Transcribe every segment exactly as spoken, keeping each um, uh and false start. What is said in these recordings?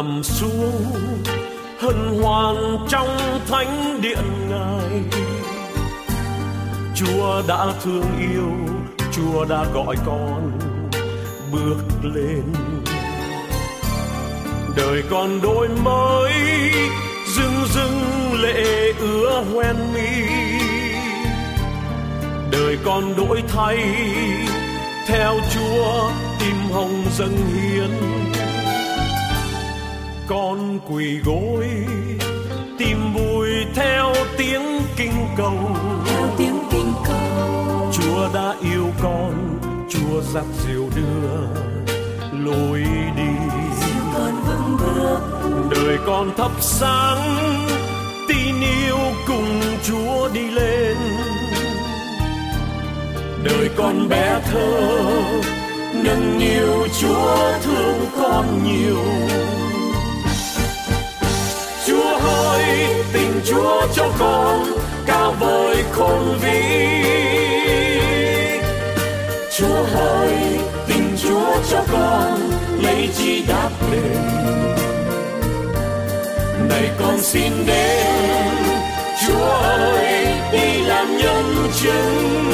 nằm xuống hân hoan trong thánh điện Ngài. Chúa đã thương yêu, Chúa đã gọi con bước lên. Đời con đổi mới, rưng rưng lệ ứa hoen mi. Đời con đổi thay, theo Chúa tim hồng dâng hiến. Con quỳ gối tìm vui theo tiếng kinh cầu. Theo tiếng kinh cầu. Chúa đã yêu con, Chúa dắt dìu đưa lối đi. Dìu con vững bước. Đời con thắp sáng, tin yêu cùng Chúa đi lên. Đời con bé thơ, nâng niu Chúa thương con nhiều. Chúa ơi, tình Chúa cho con cao vời khôn vĩ. Chúa ơi, tình Chúa cho con lấy chi đáp đền. Này con xin đến, Chúa ơi, đi làm nhân chứng.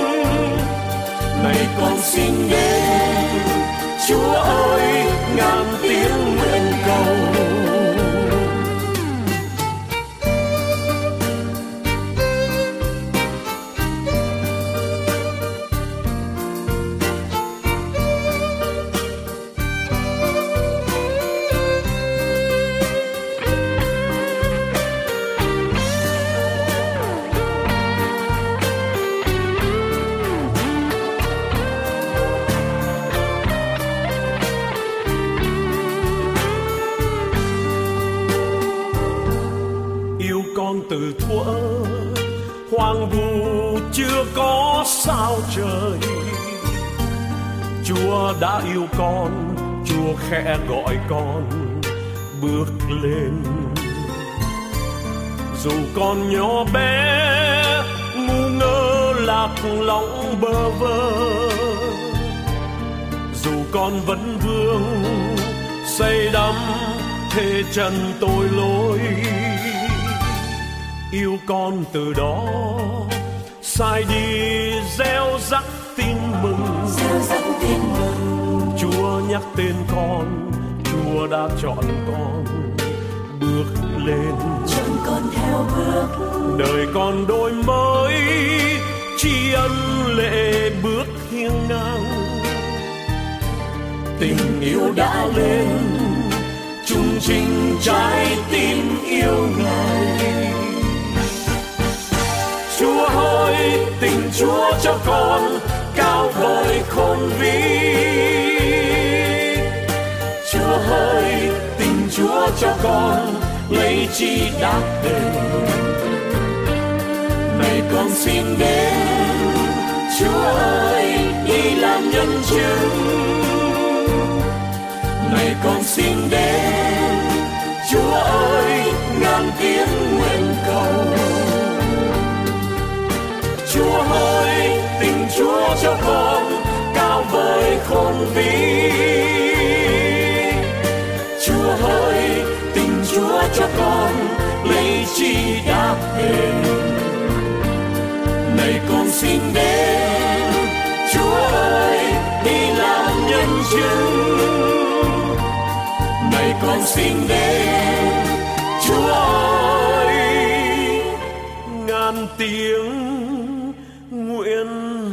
Này con xin đến, Chúa ơi, ngàn tiếng nguyện cầu. Từ thuở hoang vu chưa có sao trời, Chúa đã yêu con, Chúa khẽ gọi con bước lên. Dù con nhỏ bé ngu ngơ lạc lõng bơ vơ, dù con vẫn vương say đắm thề trần tội lỗi, yêu con từ đó sai đi gieo rắc tin mừng. Gieo rắc tin mừng. Chúa nhắc tên con, Chúa đã chọn con bước lên. Chọn con theo bước. Đời con đổi mới, tri ân lệ bước hiên ngang. Tình yêu đã lên, chung trình trái tim yêu Ngài. Chúa ơi, tình Chúa cho con cao vời khôn vĩ. Chúa ơi, tình Chúa cho con lấy chi đáp đền. Này con xin đến, Chúa ơi, đi làm nhân chứng. Này con xin đến, Chúa ơi, ngàn tiếng nguyện cầu. Chúa ơi, tình Chúa cho con cao vời khôn vĩ. Chúa ơi, tình Chúa cho con lấy chi đáp đền. Này con xin đến, Chúa ơi, đi làm nhân chứng. Này con xin đến, Chúa ơi, ngàn tiếng nguyện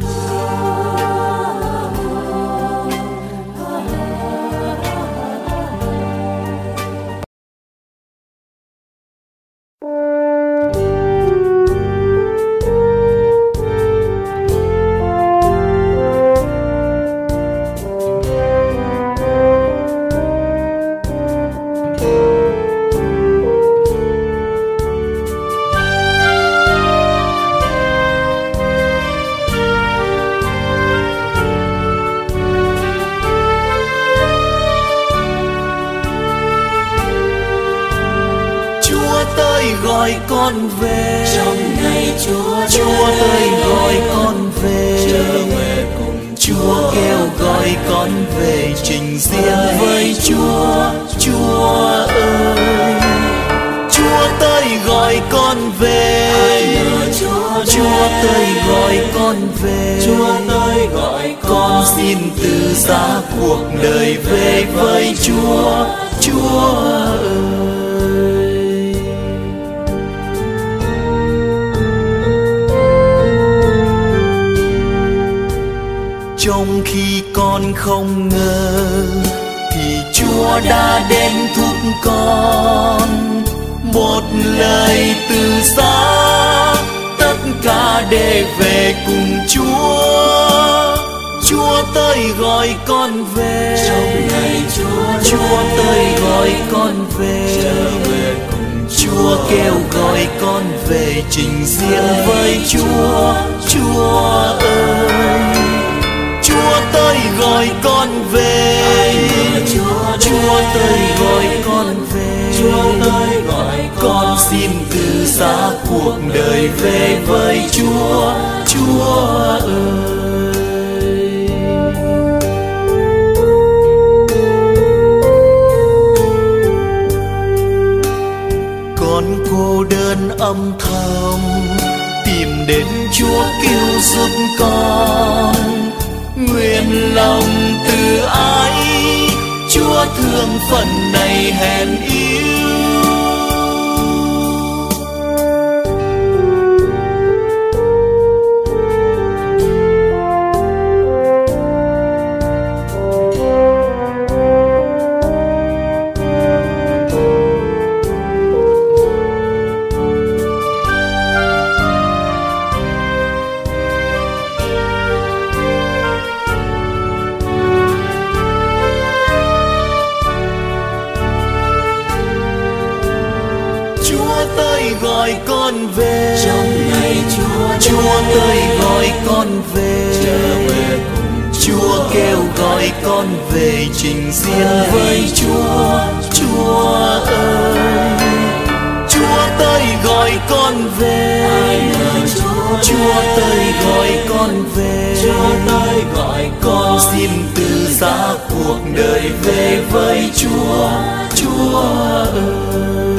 gọi con về. Trong ngày Chúa Chúa tới gọi con về. Trở về cùng Chúa kêu gọi con về trình diện với Chúa. Chúa ơi, Chúa tới gọi con về. Chúa tới gọi con về. Chúa tới gọi Con xin từ giá cuộc đời về với Chúa. Chúa ơi, trong khi con không ngờ thì Chúa đã đến thúc con. Một lời từ giá, tất cả để về cùng Chúa. Chúa tới gọi con về. trong ngày Chúa Chúa tới gọi con về. trở về cùng Chúa kêu gọi con về trình diện với Chúa. Chúa ơi, Chúa tới gọi con về. Chúa tới gọi con về. Chúa tới gọi Con xin từ giá cuộc đời về với Chúa. Chúa ơi, con cô đơn âm thầm tìm đến Chúa cứu giúp con. Nguyện lòng từ ái Chúa thương phần này hèn yếu. Gọi con về trong ngày Chúa Chúa tới gọi con về. trở về cùng Chúa kêu gọi con về trình diện với Chúa. Chúa ơi, Chúa tới gọi con về. ai ngờ Chúa Chúa tới gọi con về. Chúa tới gọi Con xin từ giá cuộc đời về với Chúa. Chúa ơi,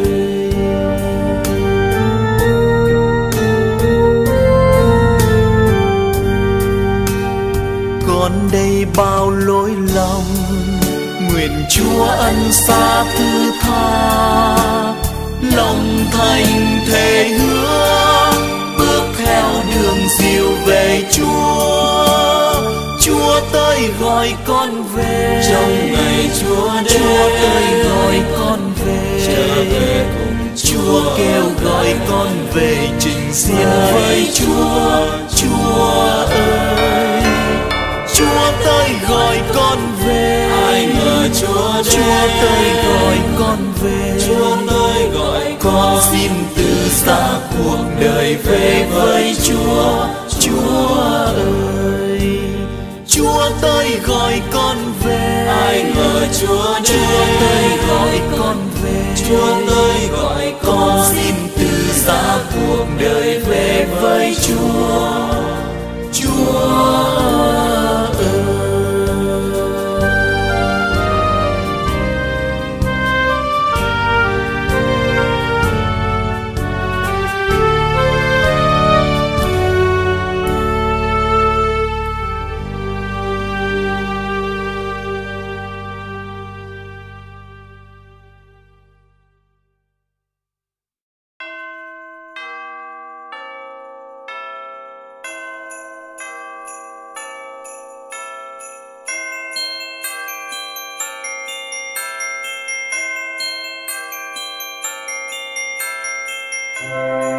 con đây bao lỗi lầm, nguyện Chúa ân xá thứ tha. Lòng thành thề hứa bước theo đường dìu về Chúa. Chúa tới gọi con về trong ngày Chúa Chúa tới gọi con về. trở về cùng Chúa kêu gọi con về trình diện với Chúa. Chúa ơi, Chúa tới gọi con về. ai ngờ Chúa Chúa tới gọi con về. Chúa tới gọi Con xin từ giá cuộc đời về với Chúa. Chúa ơi, Chúa tới gọi con về. ai ngờ Chúa Chúa tới gọi con về. Chúa tới gọi Con xin từ giá cuộc đời về với Chúa. Chúa ơi, Chúa.